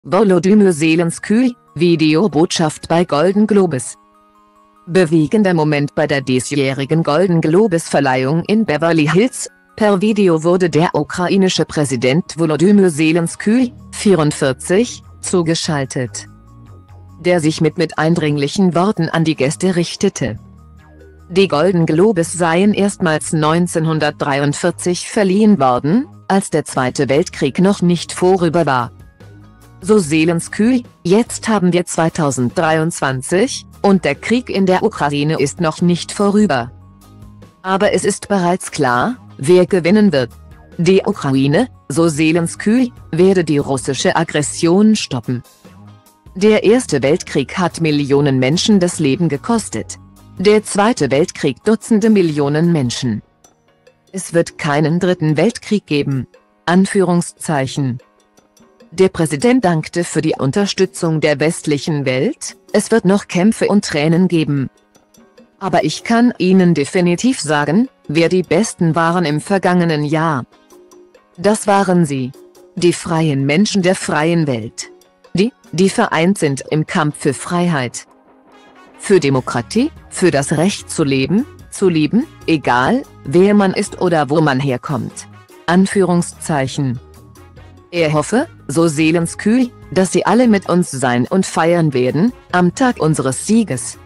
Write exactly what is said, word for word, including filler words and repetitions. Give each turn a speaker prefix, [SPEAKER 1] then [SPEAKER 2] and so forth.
[SPEAKER 1] Volodymyr Zelenskij, Videobotschaft bei Golden Globes. Bewegender Moment bei der diesjährigen Golden Globes-Verleihung in Beverly Hills. Per Video wurde der ukrainische Präsident Volodymyr Zelenskij, vierundvierzig, zugeschaltet, der sich mit mit eindringlichen Worten an die Gäste richtete. Die Golden Globes seien erstmals neunzehnhundertdreiundvierzig verliehen worden, als der Zweite Weltkrieg noch nicht vorüber war. So Zelenskij: Jetzt haben wir zweitausenddreiundzwanzig, und der Krieg in der Ukraine ist noch nicht vorüber. Aber es ist bereits klar, wer gewinnen wird. Die Ukraine, so Zelenskij, werde die russische Aggression stoppen. Der Erste Weltkrieg hat Millionen Menschen das Leben gekostet. Der Zweite Weltkrieg Dutzende Millionen Menschen. Es wird keinen Dritten Weltkrieg geben. Anführungszeichen. Der Präsident dankte für die Unterstützung der westlichen Welt. Es wird noch Kämpfe und Tränen geben. Aber ich kann Ihnen definitiv sagen, wer die Besten waren im vergangenen Jahr. Das waren Sie. Die freien Menschen der freien Welt. Die, die vereint sind im Kampf für Freiheit. Für Demokratie, für das Recht zu leben, zu lieben, egal, wer man ist oder wo man herkommt. Anführungszeichen. Er hoffe, so Zelenskij, dass sie alle mit uns sein und feiern werden, am Tag unseres Sieges.